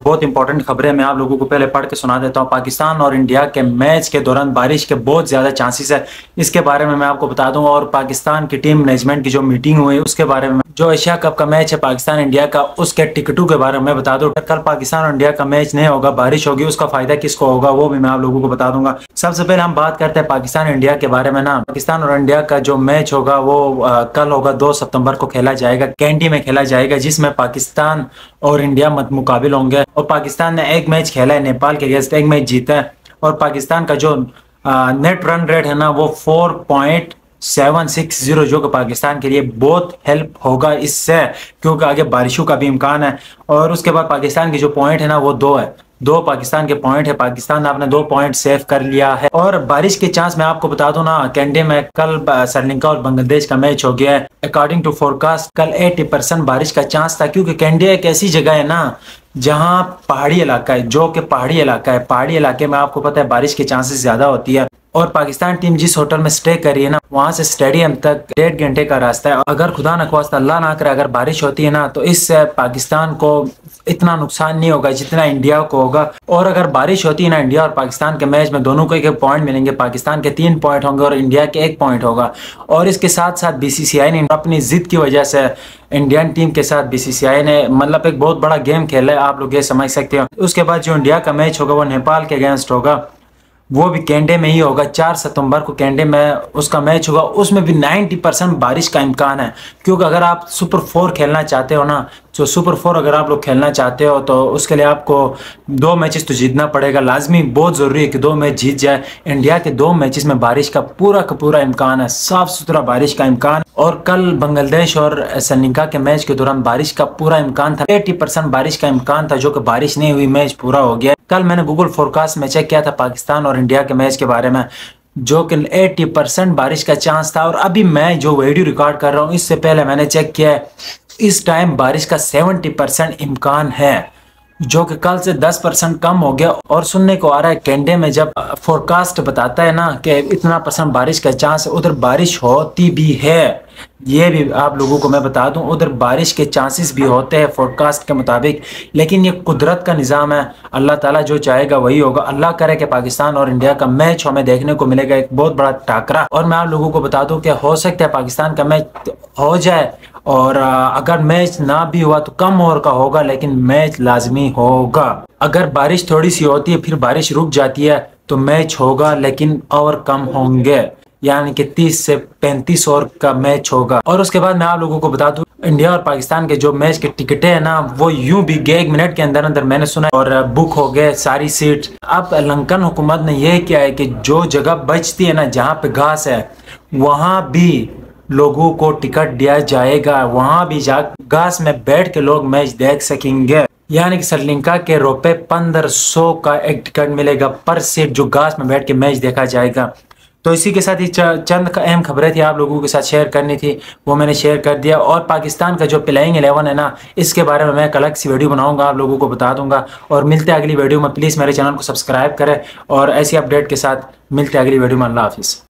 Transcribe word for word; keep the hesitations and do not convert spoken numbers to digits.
बहुत इंपॉर्टेंट खबरें मैं आप लोगों को पहले पढ़ के सुना देता हूँ। पाकिस्तान और इंडिया के मैच के दौरान बारिश के बहुत ज़्यादा चांसेस है, इसके बारे में मैं आपको बता दूं। और पाकिस्तान की टीम मैनेजमेंट की जो मीटिंग हुई उसके बारे में, जो एशिया कप का मैच है पाकिस्तान इंडिया का, उसके टिकटों के बारे में मैं बता दूं। कल पाकिस्तान और इंडिया का मैच नहीं होगा, बारिश होगी, उसका फायदा किसको होगा वो भी मैं आप लोगों को बता दूंगा। सबसे पहले हम बात करते हैं पाकिस्तान इंडिया के बारे में ना। पाकिस्तान और इंडिया का जो मैच होगा वो आ, कल होगा, दो सितंबर को खेला जाएगा, कैंडी में खेला जाएगा, जिसमें पाकिस्तान और इंडिया मत मुकाबिल होंगे। और पाकिस्तान ने एक मैच खेला है नेपाल के अगेंस्ट, एक मैच जीता है। और पाकिस्तान का जो नेट रन रेट है ना वो four point seven six zero, जो कि पाकिस्तान के लिए बहुत हेल्प होगा इससे, क्योंकि आगे बारिशों का भी इम्कान है। और उसके बाद पाकिस्तान की जो पॉइंट है ना वो दो है, दो पाकिस्तान के पॉइंट है। पाकिस्तान ने अपने दो पॉइंट सेव कर लिया है। और बारिश के चांस मैं आपको बता दूं ना, कैंडे में कल श्रीलंका और बांग्लादेश का मैच हो गया है। अकॉर्डिंग टू फोरकास्ट कल अस्सी परसेंट बारिश का चांस था, क्योंकि कैंडे एक ऐसी जगह है ना जहां पहाड़ी इलाका है, जो कि पहाड़ी इलाका है। पहाड़ी इलाके में आपको पता है बारिश के चांसेस ज्यादा होती है। और पाकिस्तान टीम जिस होटल में स्टे कर रही है ना, वहां से स्टेडियम तक डेढ़ घंटे का रास्ता है। अगर खुदा न ख्वास्ता अल्लाह ना करे अगर बारिश होती है ना, तो इससे पाकिस्तान को इतना नुकसान नहीं होगा जितना इंडिया को होगा। और अगर बारिश होती है ना, इंडिया और पाकिस्तान के मैच में दोनों को एक एक पॉइंट मिलेंगे। पाकिस्तान के तीन पॉइंट होंगे और इंडिया के एक पॉइंट होगा। और इसके साथ साथ बीसीसीआई ने अपनी जिद की वजह से इंडियन टीम के साथ बीसीसीआई ने मतलब एक बहुत बड़ा गेम खेला है, आप लोग ये समझ सकते हो। उसके बाद जो इंडिया का मैच होगा वो नेपाल के अगेंस्ट होगा, वो भी कैंडे में ही होगा। चार सितंबर को कैंडे में उसका मैच होगा। उसमें भी नब्बे परसेंट बारिश का इम्कान है, क्योंकि अगर आप सुपर फोर खेलना चाहते हो ना, जो सुपर फोर अगर आप लोग खेलना चाहते हो तो उसके लिए आपको दो मैचेस तो जीतना पड़ेगा, लाजमी, बहुत ज़रूरी है कि दो मैच जीत जाए। इंडिया के दो मैचेस में बारिश का पूरा का पूरा इम्कान है, साफ सुथरा बारिश का इम्कान। और कल बांग्लादेश और श्रीलंका के मैच के दौरान बारिश का पूरा इम्कान था, अस्सी परसेंट बारिश का इम्कान था, जो कि बारिश नहीं हुई, मैच पूरा हो गया। कल मैंने गूगल फोरकास्ट में चेक किया था पाकिस्तान और इंडिया के मैच के बारे में, जो कि अस्सी परसेंट बारिश का चांस था। और अभी मैं जो वीडियो रिकॉर्ड कर रहा हूँ इससे पहले मैंने चेक किया है, इस टाइम बारिश का सत्तर परसेंट इम्कान है, जो कि कल से दस परसेंट कम हो गया। और सुनने को आ रहा है कैंडे में जब फोरकास्ट बताता है ना कि इतना परसेंट बारिश का चांस है, उधर बारिश होती भी है। ये भी आप लोगों को मैं बता दूं, उधर बारिश के चांसेस भी होते हैं फोरकास्ट के मुताबिक। लेकिन ये कुदरत का निज़ाम है, अल्लाह ताला जो चाहेगा वही होगा। अल्लाह करे कि पाकिस्तान और इंडिया का मैच हमें देखने को मिलेगा, एक बहुत बड़ा टाकरा। और मैं आप लोगों को बता दूं कि हो सकता है पाकिस्तान का मैच हो जाए, और अगर मैच ना भी हुआ तो कम ओवर का होगा, लेकिन मैच लाजमी होगा। अगर बारिश थोड़ी सी होती है फिर बारिश रुक जाती है तो मैच होगा, लेकिन ओवर कम होंगे, यानी कि तीस से पैंतीस ओवर का मैच होगा। और उसके बाद मैं आप लोगों को बता दूं, इंडिया और पाकिस्तान के जो मैच के टिकटें हैं ना वो यूं भी गए एक मिनट के अंदर अंदर, मैंने सुना, और बुक हो गए सारी सीट। अब लंकन हुकूमत ने यह किया है कि जो जगह बचती है ना जहाँ पे घास है, वहां भी लोगों को टिकट दिया जाएगा, वहां भी जा घास में बैठ के लोग मैच देख सकेंगे। यानी कि श्रीलंका के रुपए पंद्रह सौ का एक टिकट मिलेगा पर सीट, जो घास में बैठ के मैच देखा जाएगा। तो इसी के साथ ही चंद अहम खबरें थी आप लोगों के साथ शेयर करनी थी, वो मैंने शेयर कर दिया। और पाकिस्तान का जो प्लेइंग इलेवन है ना, इसके बारे में मैं एक अलग सी वीडियो बनाऊंगा, आप लोगों को बता दूंगा। और मिलते हैं अगली वीडियो में, प्लीज़ मेरे चैनल को सब्सक्राइब करें और ऐसी अपडेट के साथ मिलते हैं अगली वीडियो में। अल्लाह हाफिज़।